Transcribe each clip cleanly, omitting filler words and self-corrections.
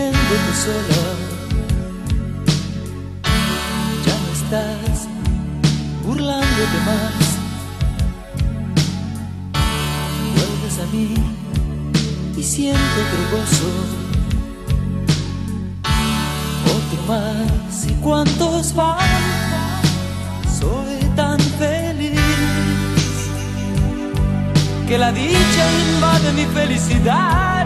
riéndote sola. Ya no estás burlándote más. Vuelves a mí y siento otro gozo, otro más. ¿Y cuántos van? Soy tan feliz que la dicha invade mi felicidad.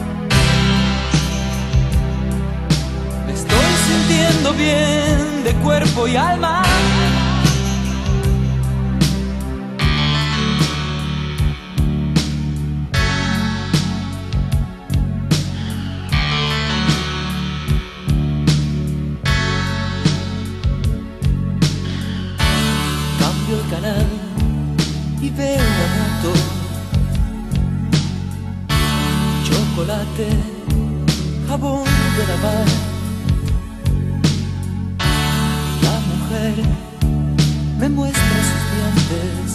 Me estoy sintiendo bien de cuerpo y alma. Cambio el canal y veo una moto, chocolate, jabón de lavar. La mujer me muestra sus dientes,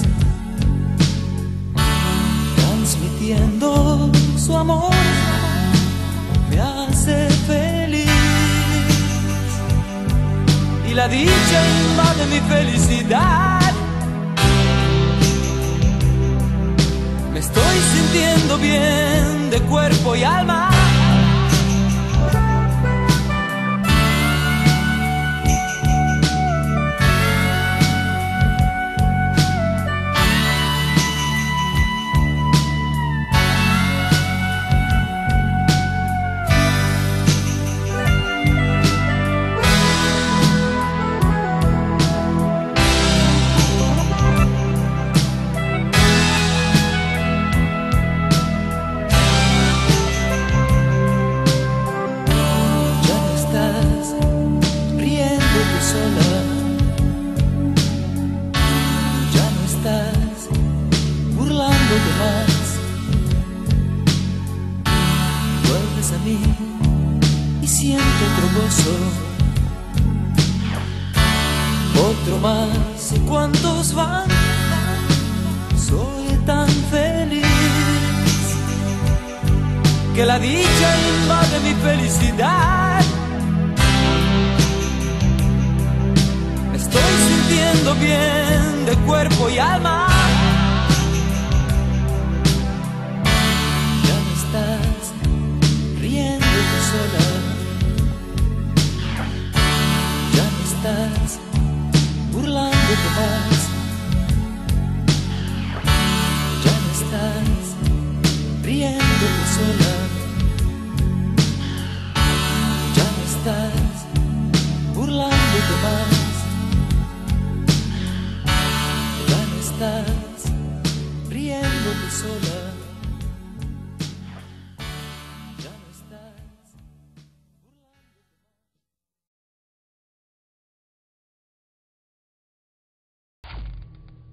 transmitiendo su amor, me hace feliz. Y la dicha invade mi felicidad. Me estoy sintiendo bien de cuerpo y alma. Sola. Ya no estás burlándote más. Vuelves a mí y siento otro gozo, otro más. ¿Y cuántos van? Soy tan feliz que la dicha invade mi felicidad. Estoy sintiendo bien de cuerpo y alma.